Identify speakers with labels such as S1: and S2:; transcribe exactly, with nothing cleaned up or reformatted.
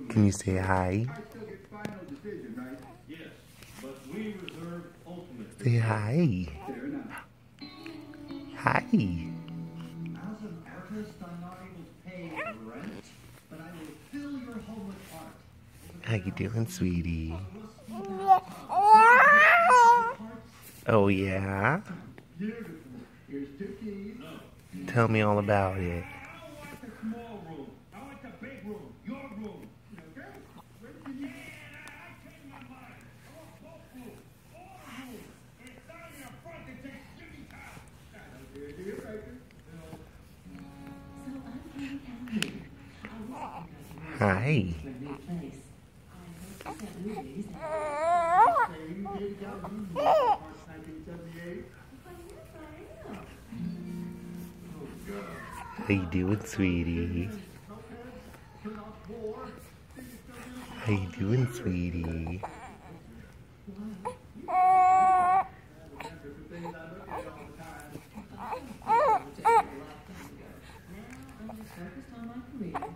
S1: Can you say hi? Say hi. Hi. How you doing, sweetie? Oh, yeah? Tell me all about it. Hi. How you doing, sweetie? How you doing, sweetie?
S2: Focused on my career.